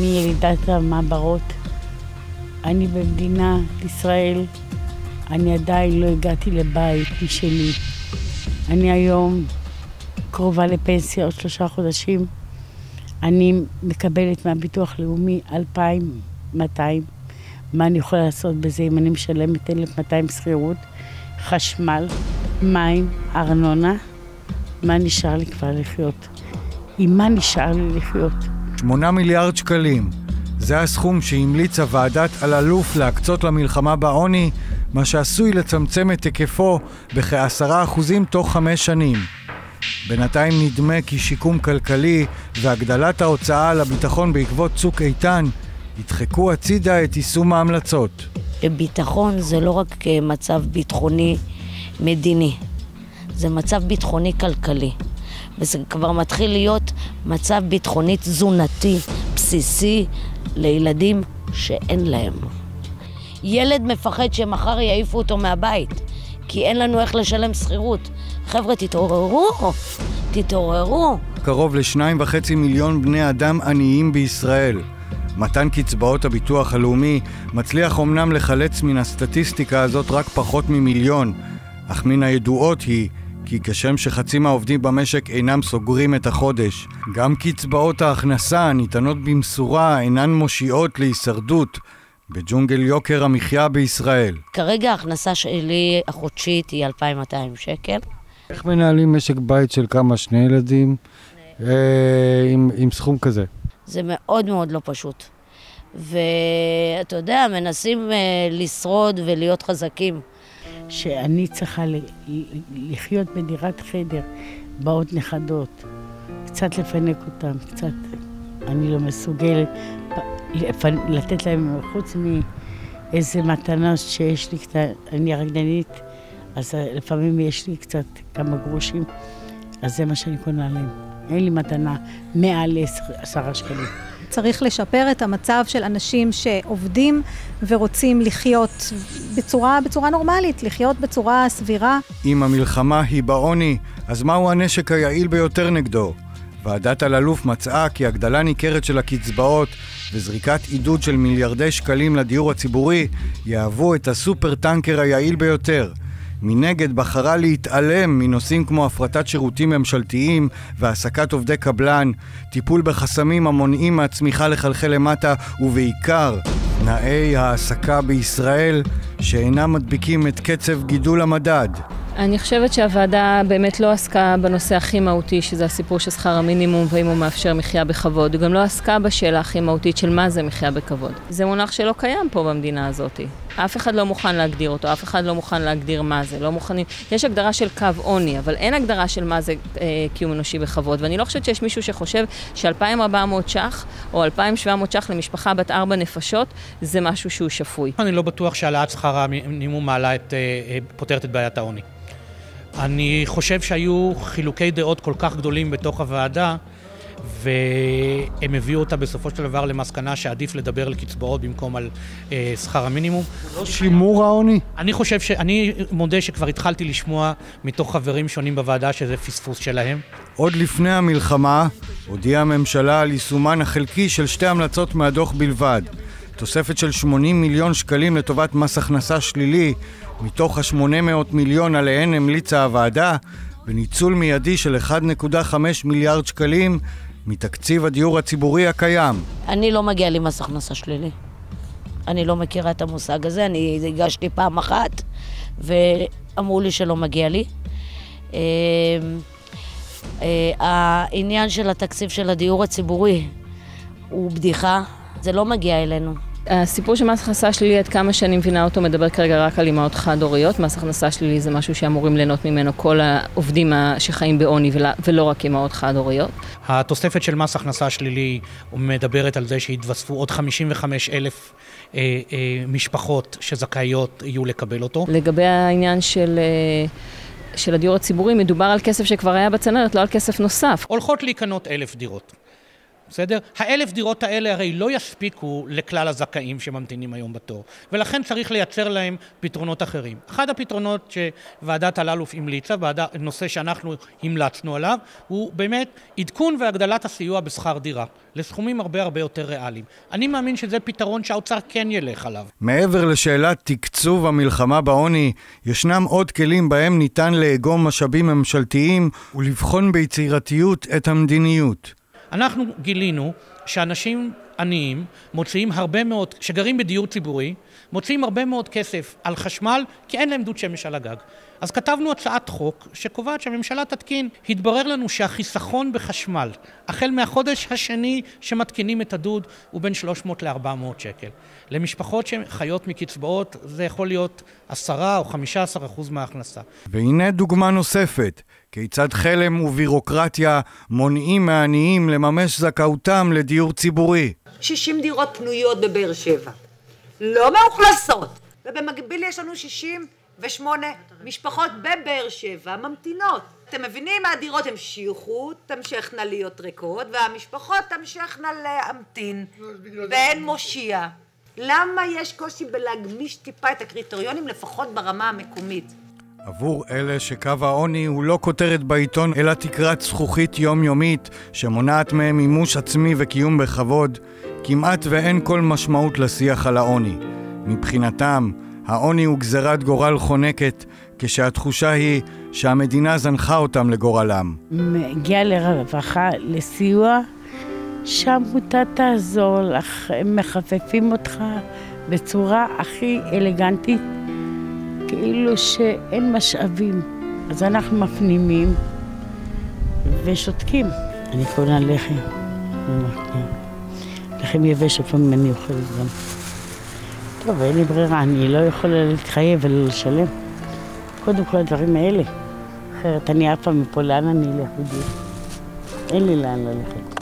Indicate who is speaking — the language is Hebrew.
Speaker 1: אני ילידת המעברות, אני במדינת ישראל, אני עדיין לא הגעתי לבית משלי. אני היום קרובה לפנסיה עוד 3 חודשים. אני מקבלת מהביטוח לאומי 2,200. מה אני יכולה לעשות בזה אם אני משלמת 1,200 שכירות, חשמל, מים, ארנונה? מה נשאר לי כבר לחיות? עם מה נשאר לי לחיות?
Speaker 2: 8 מיליארד שקלים. זה הסכום שהמליצה ועדת אלאלוף להקצות למלחמה בעוני, מה שעשוי לצמצם את היקפו בכ10% תוך 5 שנים. בינתיים נדמה כי שיקום כלכלי והגדלת ההוצאה על הביטחון בעקבות צוק איתן ידחקו הצידה את יישום ההמלצות.
Speaker 3: ביטחון זה לא רק מצב ביטחוני מדיני, זה מצב ביטחוני כלכלי. וזה כבר מתחיל להיות מצב ביטחוני תזונתי בסיסי לילדים שאין להם. ילד מפחד שמחר יעיפו אותו מהבית, כי אין לנו איך לשלם שכירות. חבר'ה, תתעוררו.
Speaker 2: קרוב ל2.5 מיליון בני אדם עניים בישראל. מתן קצבאות הביטוח הלאומי מצליח אומנם לחלץ מן הסטטיסטיקה הזאת רק פחות ממיליון, אך מן הידועות היא כי כשם שחצי מהעובדים במשק אינם סוגרים את החודש, גם קצבאות ההכנסה הניתנות במשורה אינן מושיעות להישרדות בג'ונגל יוקר המחיה בישראל.
Speaker 3: כרגע ההכנסה שלי החודשית היא 2,200 שקל.
Speaker 2: איך מנהלים משק בית של כמה? 2 ילדים עם סכום כזה?
Speaker 3: זה מאוד מאוד לא פשוט. ואתה יודע, מנסים לשרוד ולהיות חזקים.
Speaker 1: שאני צריכה לחיות בדירת חדר, באות נכדות, קצת לפנק אותם, קצת אני לא מסוגלת לתת להם חוץ מאיזה מתנה שיש לי, אני רקדנית, אז לפעמים יש לי קצת כמה גרושים, אז זה מה שאני קונה להם. אין לי מתנה מעל 10 שקלים.
Speaker 4: צריך לשפר את המצב של אנשים שעובדים ורוצים לחיות בצורה נורמלית, לחיות בצורה סבירה.
Speaker 2: אם המלחמה היא בעוני, אז מהו הנשק היעיל ביותר נגדו? ועדת אלאלוף מצאה כי הגדלה ניכרת של הקצבאות וזריקת עידוד של מיליארדי שקלים לדיור הציבורי יהוו את הסופר טנקר היעיל ביותר. מנגד בחרה להתעלם מנושאים כמו הפרטת שירותים ממשלתיים והעסקת עובדי קבלן, טיפול בחסמים המונעים מהצמיחה לחלחל למטה, ובעיקר תנאי העסקה בישראל שאינם מדביקים את קצב גידול המדד.
Speaker 5: אני חושבת שהוועדה באמת לא עסקה בנושא הכי מהותי, שזה הסיפור של שכר המינימום והאם הוא מאפשר מחיה בכבוד. היא גם לא עסקה בשאלה הכי מהותית של מה זה מחיה בכבוד. זה מונח שלא קיים פה במדינה הזאת. אף אחד לא מוכן להגדיר אותו, אף אחד לא מוכן להגדיר מה זה. לא מוכנים. יש הגדרה של קו עוני, אבל אין הגדרה של מה זה קיום אנושי בכבוד. ואני לא חושבת שיש מישהו שחושב ש2,400 ש"ח או 2,700 ש"ח למשפחה בת 4 נפשות זה משהו שהוא שפוי.
Speaker 6: אני לא בטוח שהעלאת שכר המינימום מעלה פותרת את בעיית העוני. אני חושב שהיו חילוקי דעות כל כך גדולים בתוך הוועדה, והם הביאו אותה בסופו של דבר למסקנה שעדיף לדבר על קצבאות במקום על שכר המינימום.
Speaker 2: לא שימור העוני?
Speaker 6: אני מודה שכבר התחלתי לשמוע מתוך חברים שונים בוועדה שזה פספוס שלהם.
Speaker 2: עוד לפני המלחמה הודיעה הממשלה על יישומן החלקי של 2 המלצות מהדוח בלבד. תוספת של 80 מיליון שקלים לטובת מס הכנסה שלילי, מתוך ה-800 מיליון עליהן המליצה הוועדה, וניצול מיידי של 1.5 מיליארד שקלים מתקציב הדיור הציבורי הקיים.
Speaker 3: אני לא מגיע לי מס הכנסה שלילי. אני לא מכירה את המושג הזה, אני הגשתי פעם אחת, ואמרו לי שלא מגיע לי. העניין של התקציב של הדיור הציבורי הוא בדיחה, זה לא מגיע אלינו.
Speaker 5: הסיפור של מס הכנסה שלילי, עד כמה שאני מבינה אותו, מדבר כרגע רק על אימהות חד-הוריות. מס הכנסה שלילי זה משהו שאמורים ליהנות ממנו כל העובדים שחיים בעוני ולא רק אימהות חד-הוריות.
Speaker 6: התוספת של מס הכנסה שלילי מדברת על זה שהתווספו עוד 55,000 משפחות שזכאיות יהיו לקבל אותו.
Speaker 5: לגבי העניין של הדיור הציבורי, מדובר על כסף שכבר היה בצנרת, לא על כסף נוסף.
Speaker 6: הולכות להיכנות 1,000 דירות. בסדר? 1,000 דירות האלה הרי לא יספיקו לכלל הזכאים שממתינים היום בתור, ולכן צריך לייצר להם פתרונות אחרים. אחד הפתרונות שוועדת אלאלוף המליצה, נושא שאנחנו המלצנו עליו, הוא באמת עדכון והגדלת הסיוע בשכר דירה, לסכומים הרבה יותר ריאליים. אני מאמין שזה פתרון שהאוצר כן ילך עליו.
Speaker 2: מעבר לשאלת תקצוב המלחמה בעוני, ישנם עוד כלים בהם ניתן לאגום משאבים ממשלתיים ולבחון ביצירתיות את המדיניות.
Speaker 6: אנחנו גילינו שאנשים עניים מוציאים הרבה מאוד, שגרים בדיור ציבורי, מוציאים הרבה מאוד כסף על חשמל, כי אין להם דוד שמש על הגג. אז כתבנו הצעת חוק שקובעת שהממשלה תתקין. התברר לנו שהחיסכון בחשמל, החל מהחודש השני שמתקינים את הדוד, הוא בין 300 ל-400 שקל. למשפחות שחיות מקצבאות זה יכול להיות 10 או 15% מההכנסה.
Speaker 2: והנה דוגמה נוספת, כיצד חלם ובירוקרטיה מונעים מעניים לממש זכאותם לדיור ציבורי.
Speaker 7: 60 דירות פנויות בבאר שבע, לא מאוכלסות, ובמקביל יש לנו 68 משפחות בבאר שבע ממתינות. אתם מבינים, הדירות המשיכו, תמשכנה להיות ריקות, והמשפחות תמשכנה להמתין, ואין מושיע. למה יש קושי בלהגמיש טיפה את הקריטריונים, לפחות ברמה המקומית?
Speaker 2: עבור אלה שקו העוני הוא לא כותרת בעיתון, אלא תקרת זכוכית יומיומית שמונעת מהם מימוש עצמי וקיום בכבוד, כמעט ואין כל משמעות לשיח על העוני. מבחינתם, העוני הוא גזרת גורל חונקת, כשהתחושה היא שהמדינה זנחה אותם לגורלם.
Speaker 1: מגיע לרווחה, לסיוע, שם אתה תעזור לך, הם מחפפים אותך בצורה הכי אלגנטית, כאילו שאין משאבים. אז אנחנו מפנימים ושותקים. אני קונה לחם, לחם יבש, לפעמים אני אוכלת גם. טוב, אין לי ברירה, אני לא יכולה להתחייב ולשלם. קודם כל הדברים האלה. אחרת אני אף פעם מפה, לאן אני אלך בדיוק? אין לי לאן ללכת.